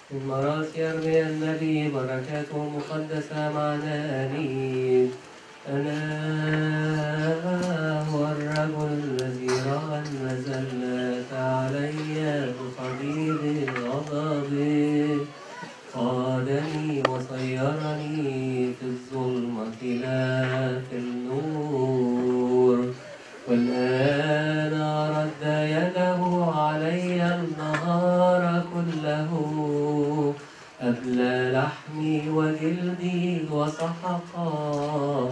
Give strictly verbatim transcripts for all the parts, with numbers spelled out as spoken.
من مراس يرمي النبي بركاته مقدسة معنا آمين. أنا هو الرجل الذي رأى المذلة علي بصديد غضبه، قادني وصيرني في الظلمة لا في النور، والآن رد يده علي النهار كله، أبلى لحمي وجلدي وسحقا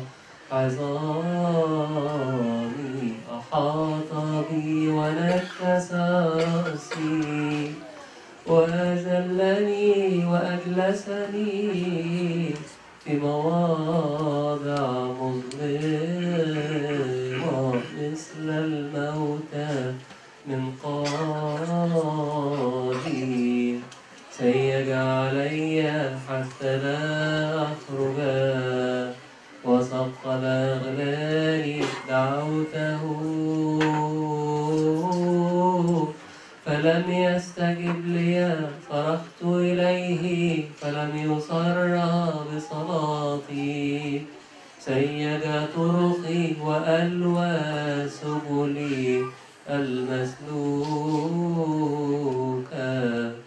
عظامي، أحاط بي ونكس رأسي وأذلني وأجلسني في مواضع مظلمة مثل الموتى من قاضي، سيج علي حتى لا أخرج وثقل أغلالي. دعوته فلم يستجب لي، صرخت إليه فلم يصر بصلاتي، سيج طرقي وألوى سبلي المسلوكة،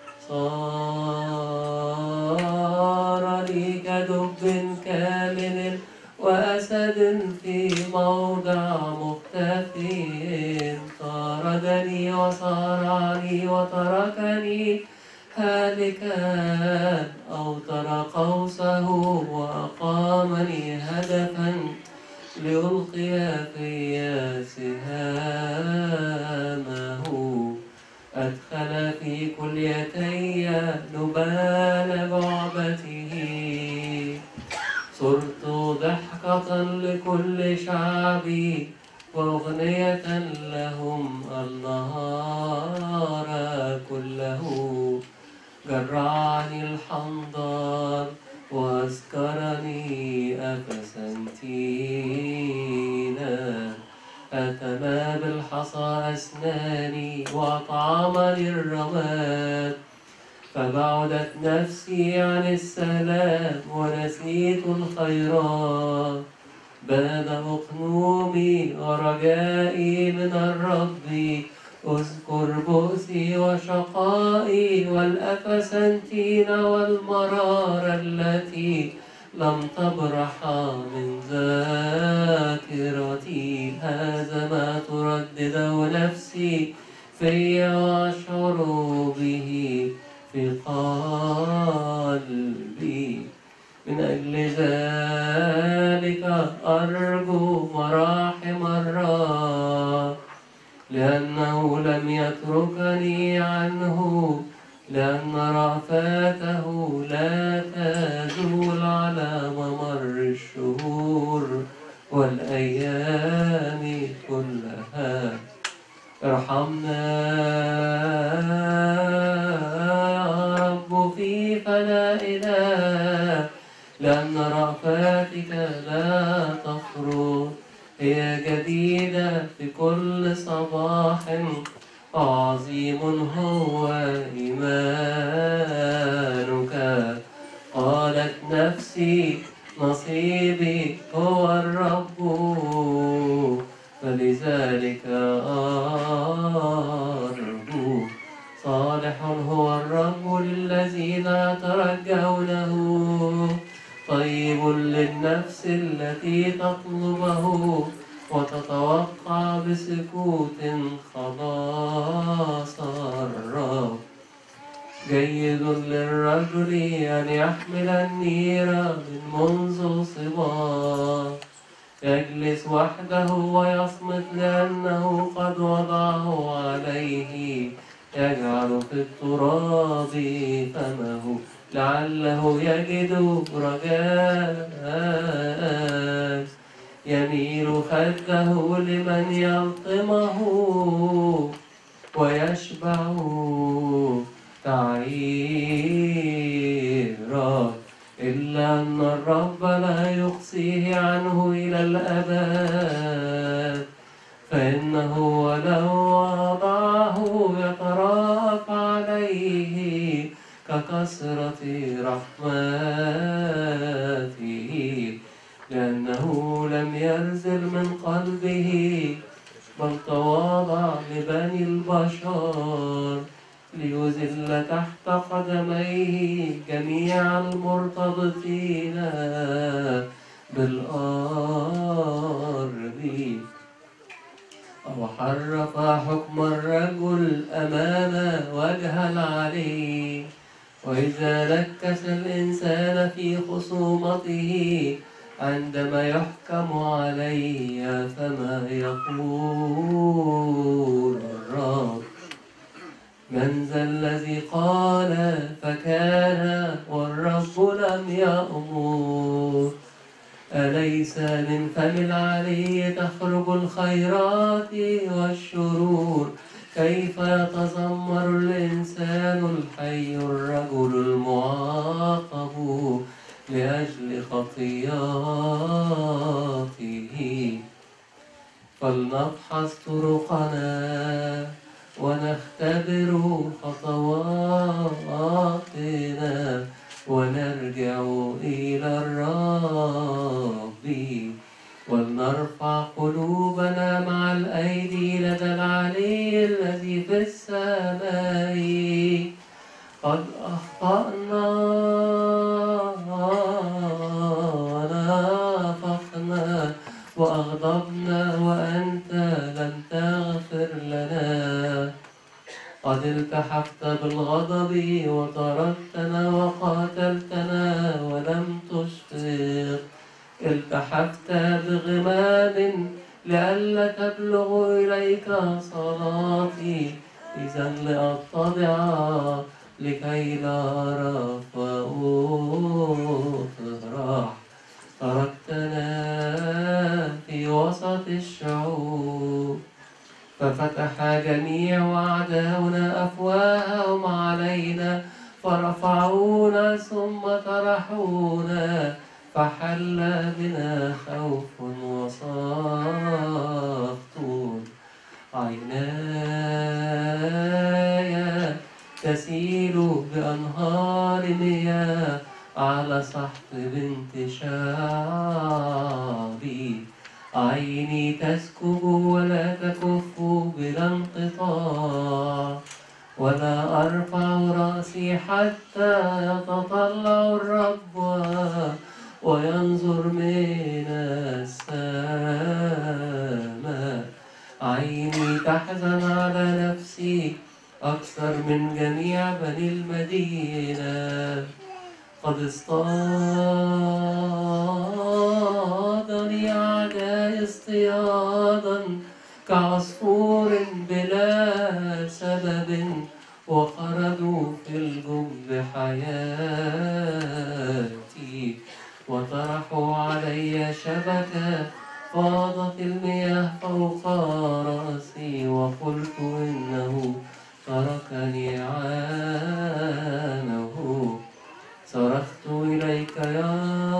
صار لي كدب كامل وأسد في موضع مختفي، طاردني وصارعني وتركني هالكا، أوتر قوسه وأقامني هدفا ليلقي في سهامه، أدخل في كليتي نبال بعبته، صرت ضحكة لكل شعبي وأغنية لهم النهار كله، جرعني الحنظل وأسكرني أفسنتينا، أتمى بالحصى أسناني وأطعمني الرماد، فبعدت نفسي عن السلام ونسيت الخيرات، بان أقنومي ورجائي من الرب، اذكر بؤسي وشقائي والأفسنتين والمرار التي لم تبرح من ذاكرتي، هذا ما تردده نفسي في وأشعر به في قلبي، من أجل ذلك أرجو مراحم الرب، لأنه لم يتركني عنه، لأن رأفاته لا تزول على ممر الشهور والأيام كلها. ارحمنا يا رب في فنائنا، لأن رأفاتك لا تفرط، هي جديدة في كل صباح، عظيم هو إيمانك. قالت نفسي نصيبي هو الرب، فلذلك أرجو، صالح هو الرب للذين يترجونه، طيب للنفس التي تطلبه وتتوقع بسكوت خلاص الرب. جيد للرجل أن يحمل النير من منذ صباه، يجلس وحده ويصمت لأنه قد وضعه عليه، يجعل في التراب فمه لعله يجد رجاء، يميل خده لمن يلطمه ويشبع تعيرا، إلا أن الرب لا يقصيه عنه إلى الأبد، فإنه ولو وضعه يترأف عليه ينزل من قلبه، بل تواضع لبني البشر ليذل تحت قدميه جميع المرتبطين بالأرض. أو حرف حكم الرجل أمام وجه العلي، وإذا نكس الإنسان في خصومته عندما يحكم علي، فما يقول الرب؟ من ذا الذي قال فكان والرب لم يأمر؟ أليس من فم العلي تخرج الخيرات والشرور؟ كيف يتذمر الإنسان الحي الرجل المعاقب لأجل خطياته؟ فلنفحص طرقنا ونختبر خطواتنا ونرجع إلى الرب، ولنرفع قلوبنا مع الأيدي لدى العلي الذي في السماء. قد أخطأنا ونافقنا وأغضبنا وأنت لم تغفر لنا. قد التحفت بالغضب وطردتنا وقاتلتنا ولم تشفق. التحفت بغمام لئلا تبلغ إليك صلاتي، إذا لأتضع لكي لا أرى فأفرح. تركتنا في وسط الشعوب، ففتح جميع أعداؤنا أفواههم علينا، فرفعونا ثم طرحونا، فحل بنا خوف وسخط. عيناي تسيل بأنهار مياه على سحق بنت شعبي. عيني تسكب ولا تكف بلا انقطاع، ولا أرفع رأسي حتى يتطلع الرب وينظر من السماء. عيني تحزن على نفسي أكثر من جميع بني المدينة. قد اصطادني أعدائي اصطيادا كعصفور بلا سبب، وخرجوا في الجب حياتي، وطرحوا علي شبكة فاضت المياه فوق رأسي، وقلت إنه تركني عانه. صرخت إليك يا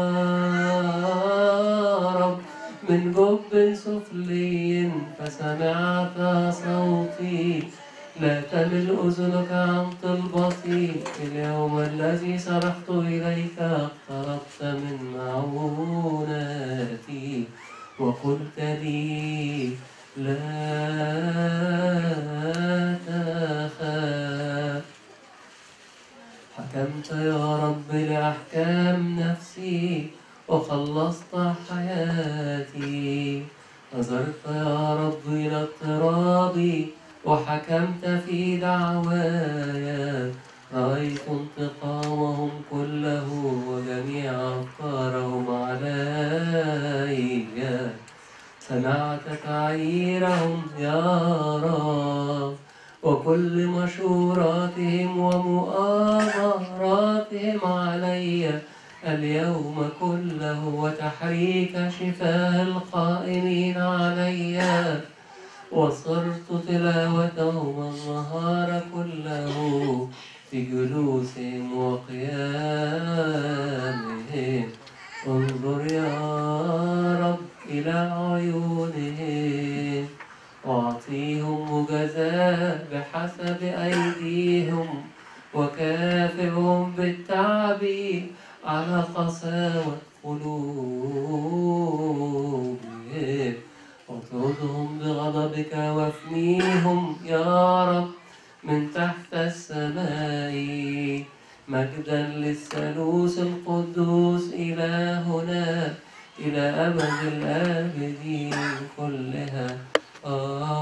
رب من جب سفلي، فسمعت صوتي. لا تمل أذنك عن طلبتي، في اليوم الذي صرخت إليك اقتربت من معوناتي، وقلت لي لا تخاف. حكمت يا رب لأحكام نفسي وخلصت حياتي. نظرت يا رب إلى اضطرابي وحكمت في دعواي. رأيت انتقامهم كله وجميع أفكارهم علي. سمعت تعييرهم يا رب، وكل مشوراتهم ومؤامراتهم علي اليوم كله، وتحريك شفاه القائمين علي. وصرت تلاوتهم النهار كله في جلوسهم وقيامهم. انظر يا رب إلى عيونهم، واعطيهم مجازاة بحسب أيديهم، وكافئهم بالتعب على قساوة قلوبهم. اطردهم بغضبك وافنيهم يا رب من تحت السماء. مجدا للثالوث القدوس إلهنا إلى أبد الآبدين كلها. آمين.